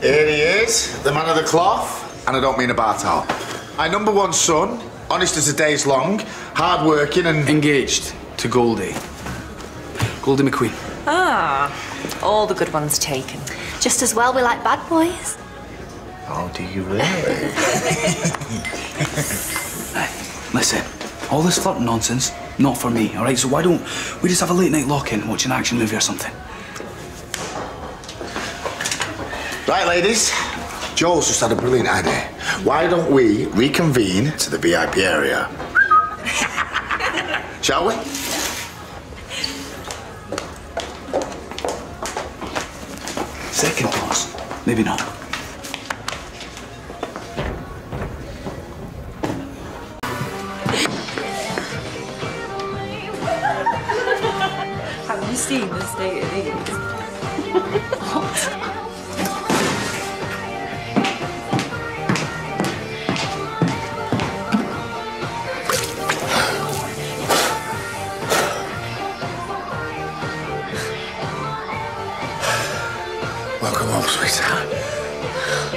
Here he is, the man of the cloth, and I don't mean a bar top. My number one son, honest as the day's long, hard-working and... Engaged to Goldie. Goldie McQueen. Ah, all the good ones taken. Just as well we like bad boys. Oh, do you really? Hey, listen, all this flirting nonsense, not for me, all right? So why don't we just have a late night lock-in, watch an action movie or something? Right, ladies, Joel's just had a brilliant idea. Why don't we reconvene to the VIP area? Shall we? Second thoughts, maybe not. Have you seen the state of these? What? Welcome home, sweetheart.